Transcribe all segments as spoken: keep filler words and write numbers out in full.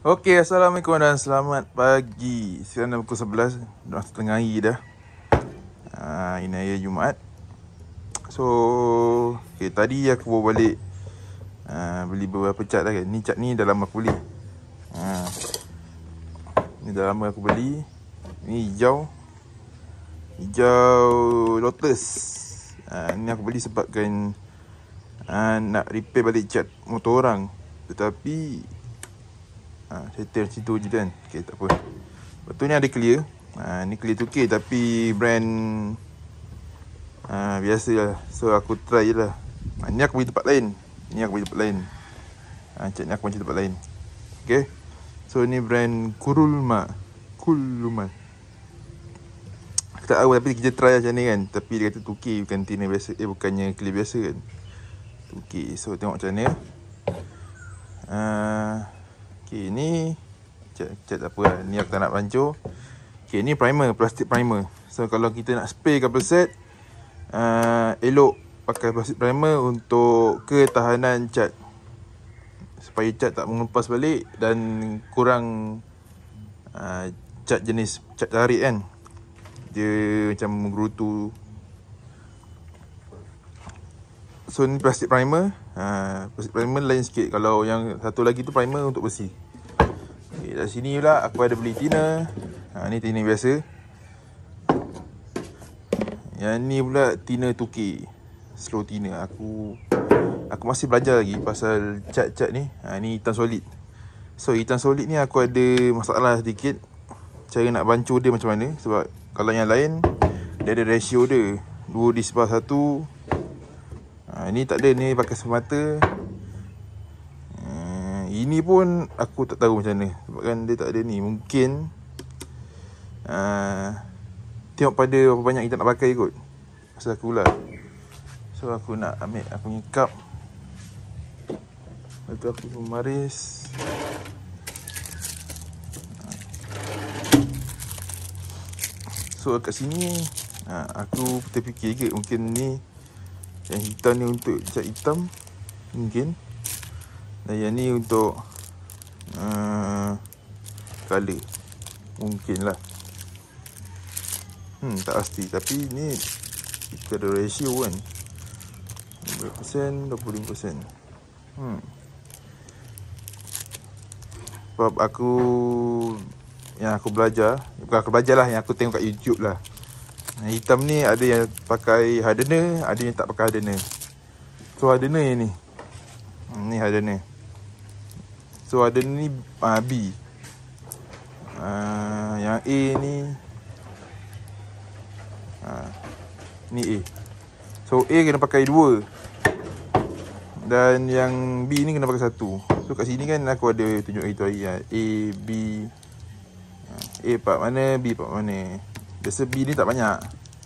Okey, Assalamualaikum dan selamat pagi. Sekarang dah pukul sebelas, dah setengah hari dah. uh, Ini hari Jumaat. So, okay, tadi aku bawa balik uh, beli beberapa cat lah kan. Ni cat ni dah lama aku beli. uh, Ni dah lama aku beli. Ni hijau Hijau Lotus. uh, Ni aku beli sebabkan uh, nak repair balik cat motor orang. Tetapi Ha, settle situ je kan. Okay, tak apa. Betul ni ada clear. Ha, ni clear two K tapi brand ha, biasa lah. So aku try je lah. Ha, ni aku pergi tempat lain. Ni aku pergi tempat lain. Ha, cat ni aku pergi tempat lain. Okay. So ni brand Kurulma. Kurulma. Aku tak tahu tapi kita try macam ni kan. Tapi dia kata two K bukan tina biasa. Eh bukannya clear biasa kan. two K. So tengok macam mana. Uh, Okay, ni cat, cat apa lah. Ni aku tak nak pancur. Okay, ni primer, plastik primer. So, kalau kita nak spray couple set, uh, elok pakai plastik primer untuk ketahanan cat. Supaya cat tak mengelupas balik dan kurang uh, cat jenis cat tarik kan. Dia macam menggerutu. So, ni plastik primer. Ha, plastik primer lain sikit. Kalau yang satu lagi tu primer untuk bersih. Okay, dari sini pula aku ada beli tina. Ha, ni tina biasa. Yang ni pula tina two K. Slow tina. Aku Aku masih belajar lagi pasal cat-cat ni. Ha, ni hitam solid. So hitam solid ni aku ada masalah sedikit. Cara nak bancur dia macam mana. Sebab kalau yang lain dia ada ratio dia. Dua di sebelah satu. Ha, ni tak ada, ni pakai semata. uh, Ini pun aku tak tahu macam mana. Sebab kan dia tak ada ni. Mungkin uh, tengok pada berapa banyak kita nak pakai kot. Pasal aku pula. So aku nak ambil aku punya cup. Lepas tu aku memaris. So kat sini uh, aku terfikir ke mungkin ni yang hitam ni untuk cat hitam mungkin. Dan yang ni untuk uh, colour mungkin lah. Hmm tak pasti. Tapi ni kita ada ratio kan, lima puluh peratus, dua puluh lima peratus. Hmm Sebab aku Yang aku belajar Bukan aku belajar lah, yang aku tengok kat YouTube lah. Yang hitam ni ada yang pakai hardener, ada yang tak pakai hardener. So hardener yang ni. Hmm, ni hardener. So hardener ni uh, B. Uh, yang A ni uh, ni A. So A kena pakai dua. Dan yang B ni kena pakai satu. So kat sini kan aku ada tunjuk itu hari uh, A, B. uh, A part mana, B part mana. Biasa B ni tak banyak.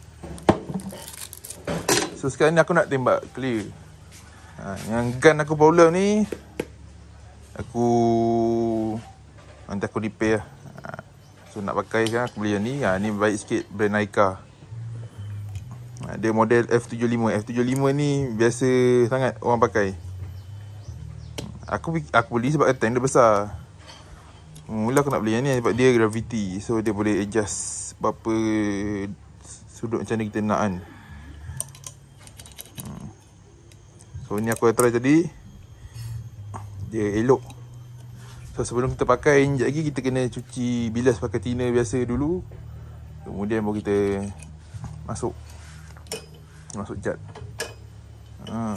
So sekarang ni aku nak tembak clear. ha, Yang gun aku problem ni Aku nanti aku repair. ha, So nak pakai kan aku beli yang ni. ha, Ni baik sikit, brand Naika. ha, Dia model F tujuh lima. F tujuh lima ni biasa sangat orang pakai. Aku aku beli sebab tank dia besar. Mula aku nak beli yang ni sebab dia gravity. So dia boleh adjust berapa sudut macam ni kita nak kan. hmm. So ni aku try tadi. Dia elok. So sebelum kita pakai, sekejap lagi kita kena cuci bilas pakai tina biasa dulu. Kemudian baru kita masuk Masuk cat. ha.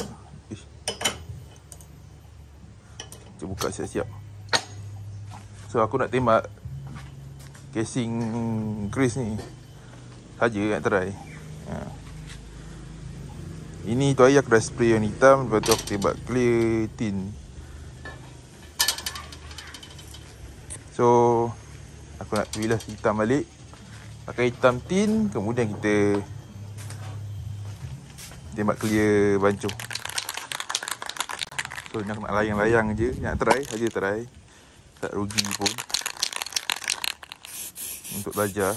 Kita buka siap-siap. So aku nak tembak casing grease ni saja nak try. ha. Ini tu hari aku dah spray yang hitam. Lepas tu aku tembak clear tin. So aku nak bilas hitam balik, pakai hitam tin. Kemudian kita tembak clear bancur. So ni aku nak layang-layang je. Nak try saja try. Tak rugi pun untuk belajar.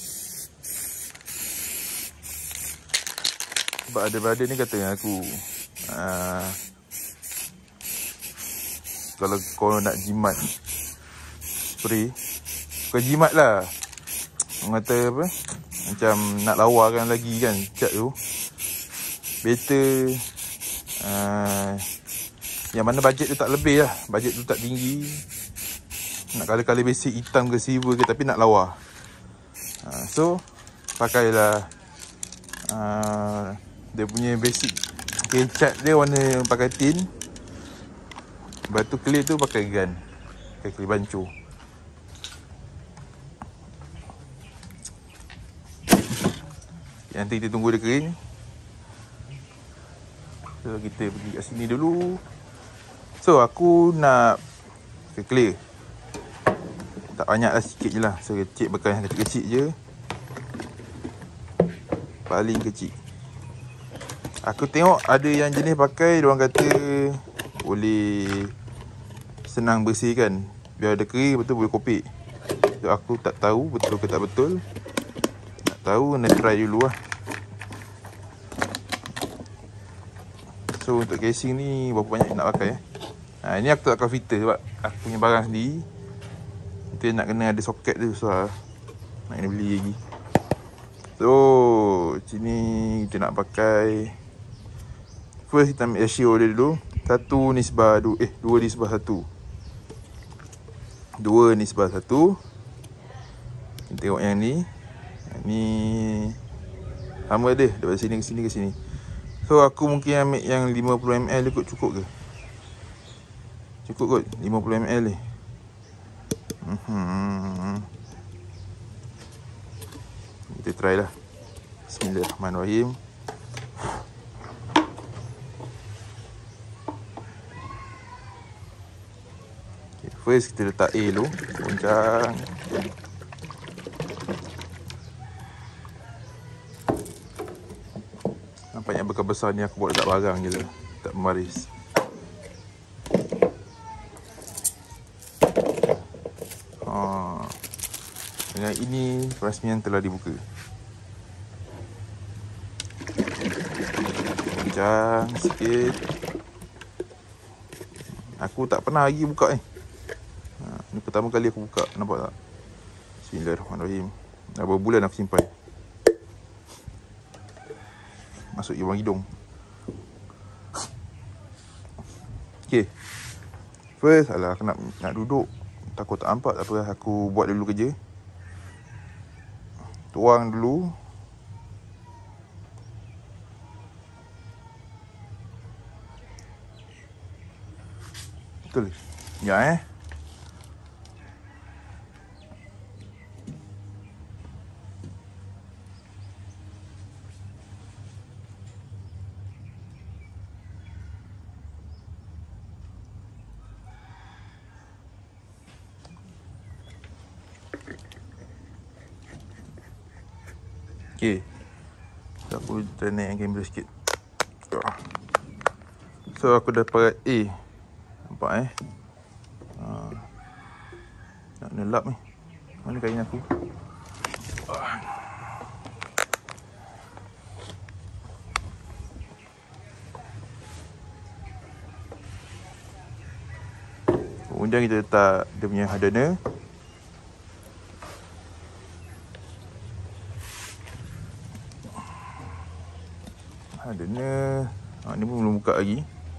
Sebab ada brother ni kata dengan aku, uh, kalau kau nak jimat spray, bukan jimat lah, orang kata apa, macam nak lawakan lagi kan cat tu, better uh, yang mana bajet tu tak lebih lah, bajet tu tak tinggi, nak kala-kala basic hitam ke silver ke, tapi nak lawa. uh, So pakailah uh, dia punya basic okay, cat dia warna pakai tin. Lepas tu clear tu pakai gun, pakai clear bancu. Nanti kita tunggu dia kering. So kita pergi kat sini dulu. So aku nak pakai clear, tak banyak lah, sikit je lah. So cik bekas yang kecil-kecil je, paling kecil. Aku tengok ada yang jenis pakai, diorang kata boleh senang bersihkan, biar ada kering, betul boleh kopik. So aku tak tahu betul ke tak betul. Nak tahu, nak try dulu lah. So untuk casing ni berapa banyak nak pakai eh? Ha, ini aku tak akan filter sebab aku punya barang sendiri. Nanti nak kena ada soket tu, so nak kena beli lagi. So sini kita nak pakai, first kita ambil ratio dia dulu. Satu nisbah dua, eh dua nisbah satu. Dua nisbah satu. Kita tengok yang ni. Yang ni sama dia, daripada sini ke sini ke sini. So aku mungkin ambil yang lima puluh mililiter kot, cukup ke? Cukup kot lima puluh mililiter ni. Hmm. Kita try lah. Bismillahirrahmanirrahim. Okay, first kita letak A dulu, goncang. Nampak yang bekas besar ni aku buat dekat barang je lah, tak membaris. Ha. Dengan ini perasmian telah dibuka. Goncang sikit. Aku tak pernah lagi buka ni. Ha, ni pertama kali aku buka, nampak tak? Bismillahirrahmanirrahim. Dah berapa bulan aku simpan. Masuk lubang hidung. Okay, first, alah aku nak, nak duduk, takut tak nampak. Tak apa, aku buat dulu kerja. Tuang dulu. Betul. Ya eh. Okay, so aku dah naikkan kamera sikit. So aku dapat A. Nampak eh, ha. Nak nelap ni. Mana kain aku? Kemudian kita letak dia punya hardener. Hardener. Ha, ni pun belum buka lagi.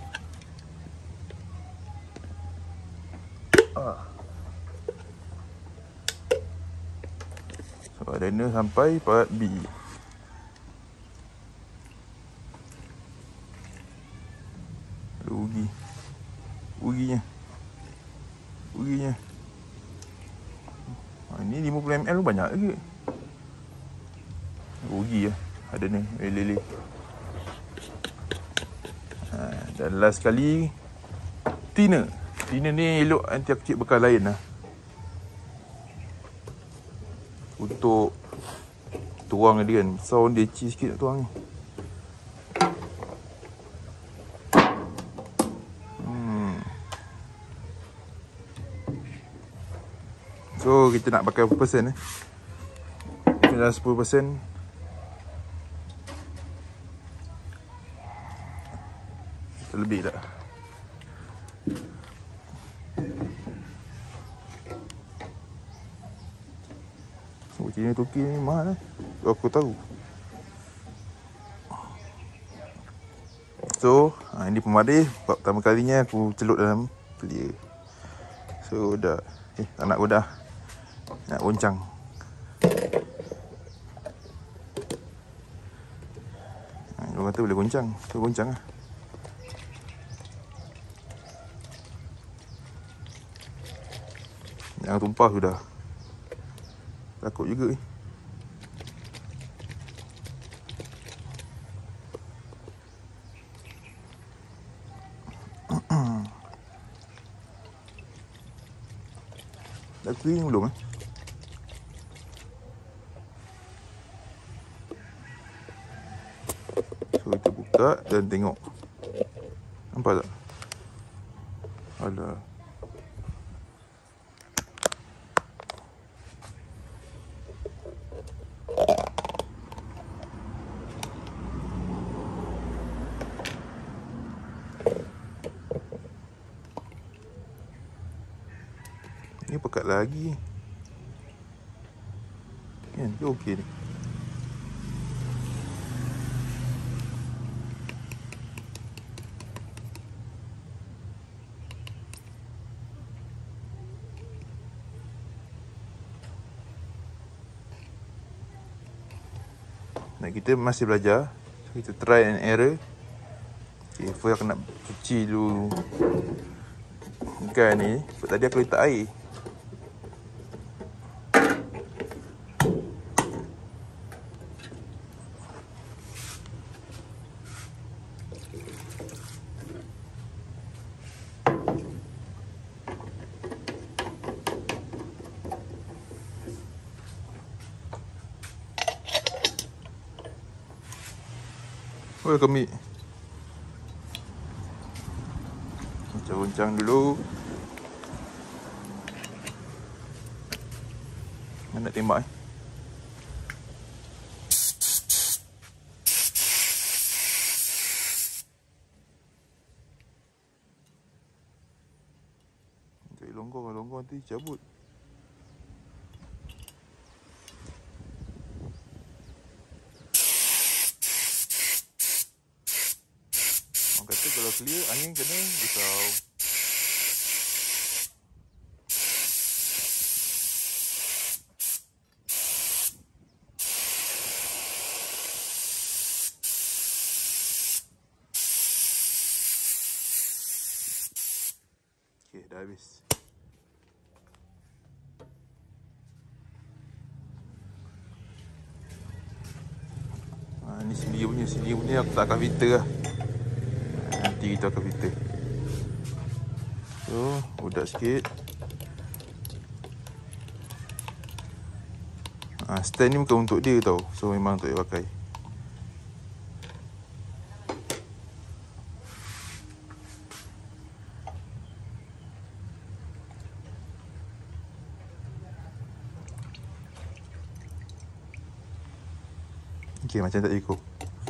Ah. So hardener sampai part B. Ada ugi. Uginya. Uginya. Ha, ni lima puluh mililiter banyak lagi. Ugi lah. Hardener. Lele. Ha, dan last sekali thinner. Thinner ni elok nanti aku cek bekas lain lah. Untuk tuang dia kan, sound dia cheese sikit nak tuang ni. Hmm. So kita nak pakai berapa persen eh? Kita dah sepuluh persen. Terlebih tak? Oh, Cina Turki ni mahal eh. Aku tahu. So, ha, ini pemadih. Pertama kalinya aku celup dalam belia. So, dah. Eh, tak nak aku dah. Nak goncang. Ha, dia kata boleh goncang. So, goncang lah. Jangan tumpah sudah. Takut juga ni. Dah kering belum eh? So kita buka dan tengok. Nampak tak? Alah. Ni pekat lagi. Kan, dia okey ni. Nah, kita masih belajar. Kita try and error. Okay, first aku nak cuci dulu ikan ni. Tadi aku letak air. Oh, kami goncang-goncang dulu. Mana nak tembak eh? Cari longgong, longgong nanti cabut. Orang kata kalau clear, angin kena risau. Okay, dah habis. Ha, ni selia punya, selia punya aku tak akan filter lah. Nanti kita akan filter. So, udak sikit. Ha, stand ni bukan untuk dia tau. So, memang untuk dia pakai. Okay, macam tak cukup.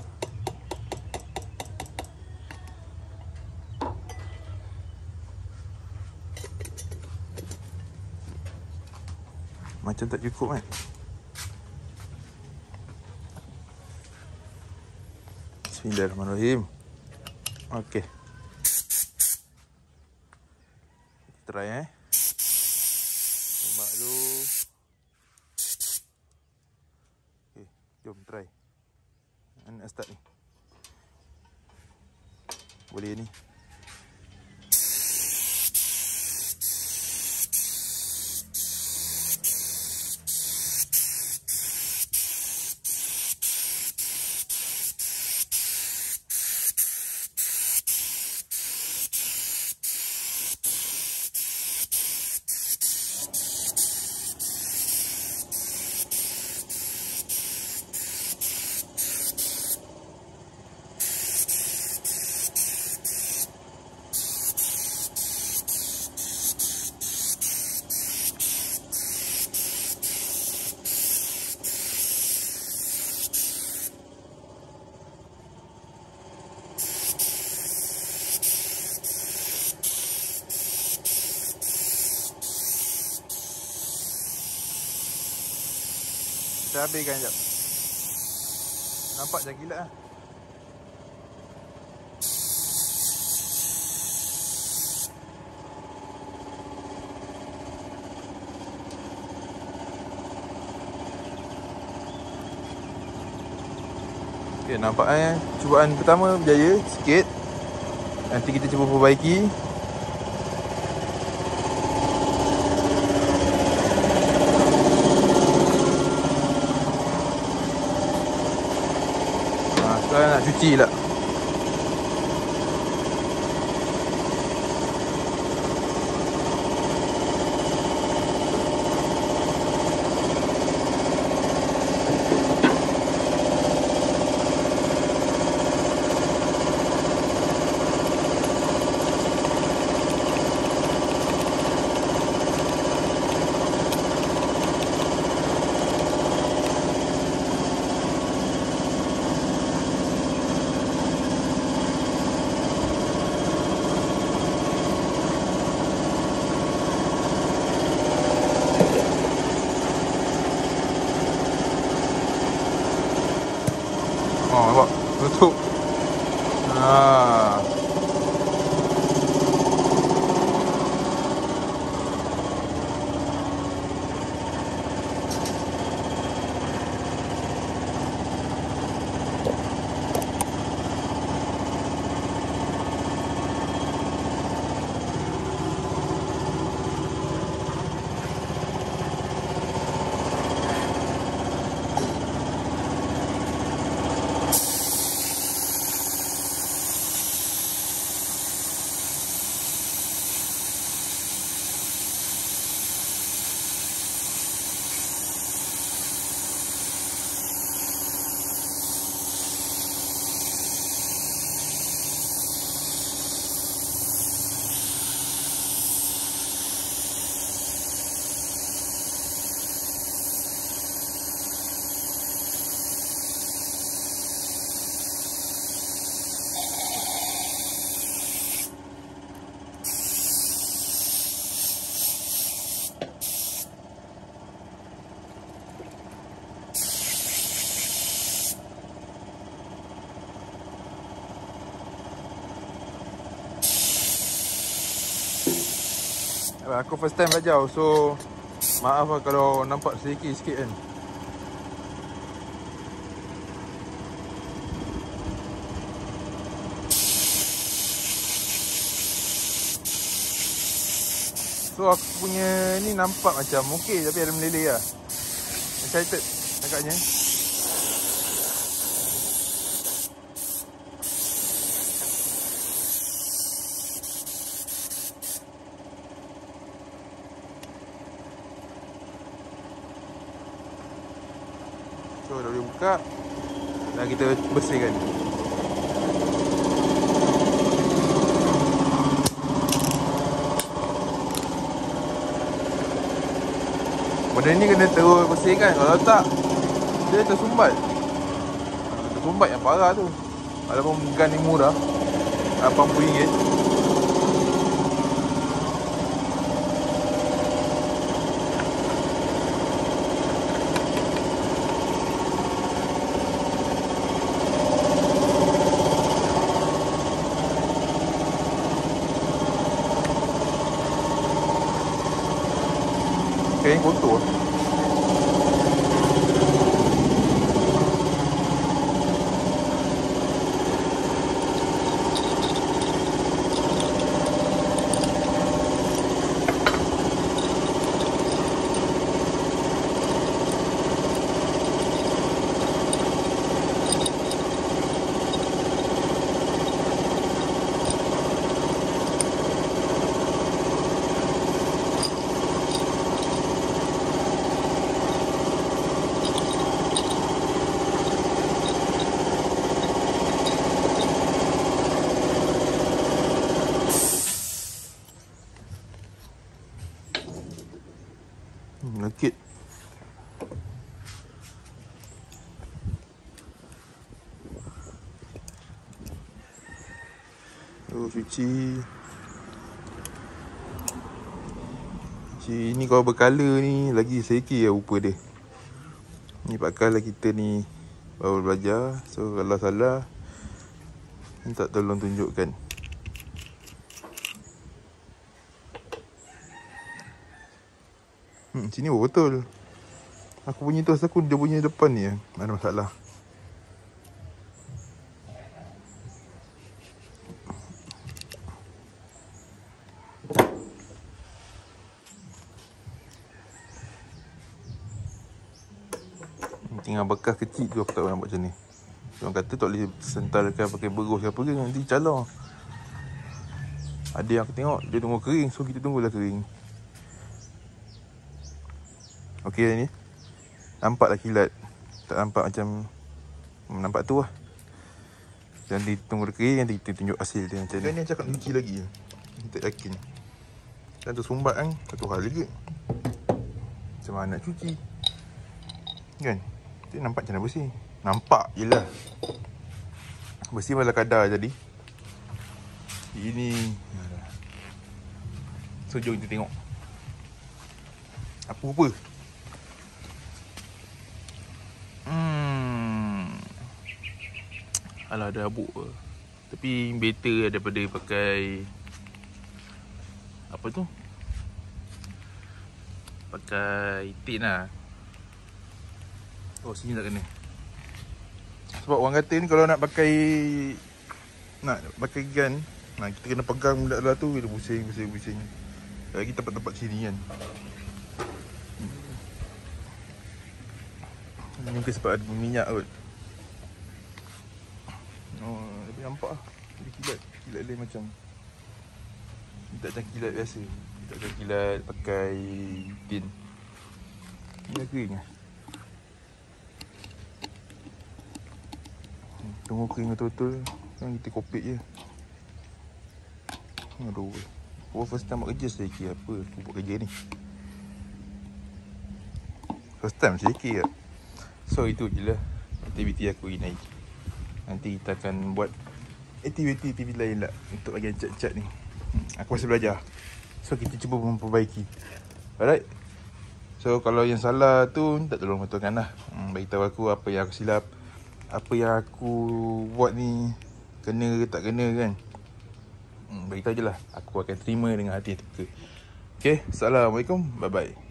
Macam tak cukup kan? Bismillahirrahmanirrahim. Okay. Try eh. Tembak dulu. Okay, jom try. Nak start ni. Boleh ni. kita habiskan sekejap. Nampak macam kilat lah. Okay, nampaknya cubaan pertama berjaya sikit. Nanti kita cuba perbaiki. Ha, sekarang nak cuci lah. Oh, nampak? Tutup. Haa. Aku first time belajar, so maaf lah kalau nampak sedikit sikit kan. So aku punya ni nampak macam okey, tapi ada meleleh lah. Excited agaknya. So dah boleh buka. Dan kita bersihkan. Benda ni kena terus bersihkan. Kalau tak, dia tersumbat. Tersumbat yang parah tu. Walaupun gun ni murah, lapan puluh ringgit. Kain kotor. Nakit. Oh, cuci. Cuci ni kalau berkala ni lagi sedikit lah rupa dia. Ni pakai lah kita ni baru belajar. So kalau salah minta tolong tunjukkan. Hmm, sini pun betul. Aku punya tu aku dia punya depan ni yang ada masalah. Tinggal bekas kecil tu aku tak nak buat macam ni. Orang kata tak boleh sentalkan pakai berus ke apa ke, nanti calar. Ada yang aku tengok dia tunggu kering, so kita tunggulah kering. Okey dah ni. Nampaklah kilat. Tak nampak macam nampak tu lah. Nanti tunggu dia kering, nanti kita tunjuk hasil dia macam ni. Kan ni cakap cuci lagi. Tak yakin. Dan tu sumbat kan, satu hal lagi. Macam mana nak cuci? Kan? Dia nampak macam mana bersih. Nampak je lah. Bersih malah kadar jadi. Ini. So jom kita tengok. Apa-apa. Hmm. Alah ada habuk ke. Tapi better daripada pakai apa tu? Pakai tin lah. Oh sini tak kena. Sebab orang kata ni kalau nak pakai nak pakai gun, nah kita kena pegang benda-benda tu dia pusing pusing pusing. Lagi tempat-tempat sini kan. Ini mungkin sebab ada minyak kot. Oh, tapi nampak lah. Dia kilat. Kilat lain macam. Tak macam kilat biasa. Tak macam kilat pakai tin. Ini kering lah. Tunggu kering betul-betul. Kan kita kopek je. Aduh. Oh first time buat kerja sedikit apa. Aku buat kerja ni. First time sedikit lah. So itu je lah aktiviti aku hari ni. Nanti kita akan buat aktiviti-aktiviti lain lah untuk bagian cat-cat ni. Aku masih belajar. So kita cuba memperbaiki. Alright. So kalau yang salah tu minta tolong betulkan lah. hmm, Beritahu aku apa yang aku silap, apa yang aku buat ni kena ke tak kena kan. hmm, Beritahu je lah. Aku akan terima dengan hati terbuka. Okay, Assalamualaikum, bye bye.